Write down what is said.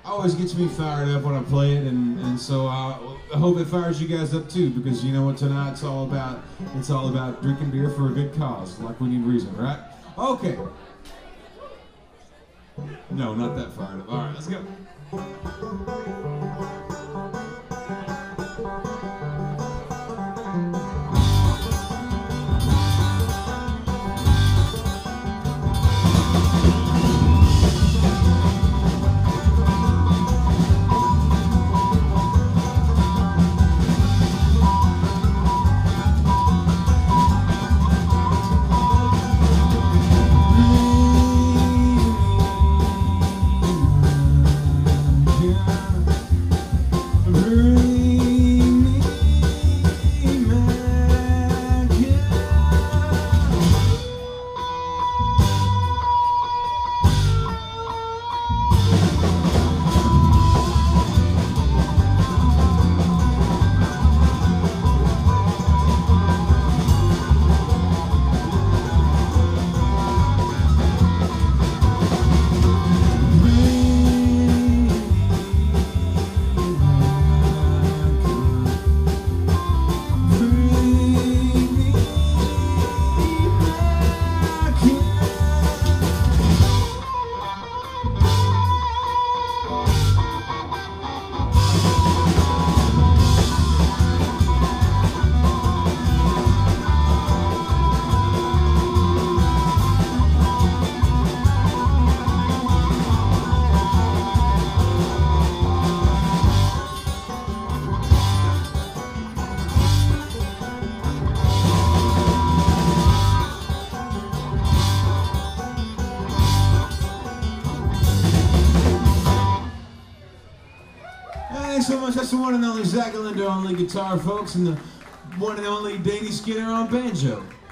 always gets me fired up when I play it, and so I hope it fires you guys up too, because you know what tonight's all about. It's all about drinking beer for a good cause, like we need reason, right? Okay. No, not that fired up. All right, let's go. Thanks so much. That's the one and only Galindo on lead guitar, folks, and the one and only Danny Skinner on banjo.